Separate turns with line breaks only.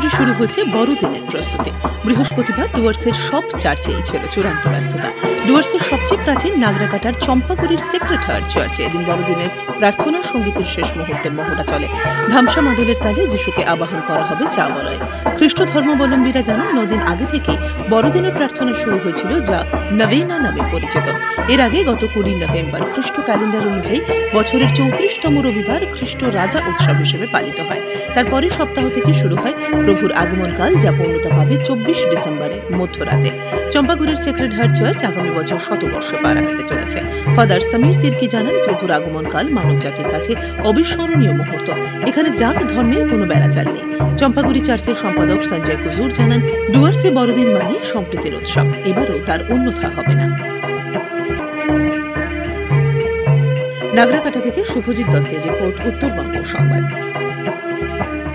জুড়ে শুরু হয়েছে বড়দিনের প্রস্তুতি। বৃহস্পতিবার ডুয়ার্সের সব চার্চেই ছিল চূড়ান্ত ব্যস্ততা। ডুয়ার্সের সবচেয়ে প্রাচীন নাগরাকাটার চম্পাগুড়ির সেক্রেট হার্ট চার্চে এদিন বড়দিনের প্রার্থনা সঙ্গীতের শেষ মুহূর্তের মহড়া চলে। ধামসা মাদলের তালে যিশুকে আবাহন করা হবে চাওয়ালয়ে। খ্রিস্ট ধর্মাবলম্বীরা জানান 9 দিন আগে থেকেই বড়দিনের প্রার্থনা শুরু হয়েছিল, যা নভেনা নামে পরিচিত। এর আগে গত 20 নভেম্বর খ্রিস্ট ক্যালেন্ডার অনুযায়ী বছরের 34তম রবিবার খ্রিস্ট রাজা উৎসব হিসেবে পালিত হয়। তারপরের সপ্তাহ থেকে শুরু হয় প্রভুর আগমনকাল, যা পূর্ণতা পাবে 24 ডিসেম্বরের মধ্যরাতে। চম্পাগুড়ির সেক্রেট হার্ট চার্চ আগামী বছর শতবর্ষে পা রাখতে চলেছে। ফাদার সমীর তির্কি জানান, প্রভুর আগমনকাল মানব জাতির কাছে অবিস্মরণীয় মুহূর্ত। এখানে জাত ধর্মের কোনো বেড়াচাল নেই। চম্পাগুড়ি চার্চের সম্পাদক সঞ্জয় কুজুর জানান, ডুয়ার্সে বড়দিন মানে সম্প্রীতির উৎসব। এবারও তার অন্যথা হবে না। নাগরাকাটা থেকে শুভজিৎ দত্তের রিপোর্ট, উত্তরবঙ্গ সংবাদ।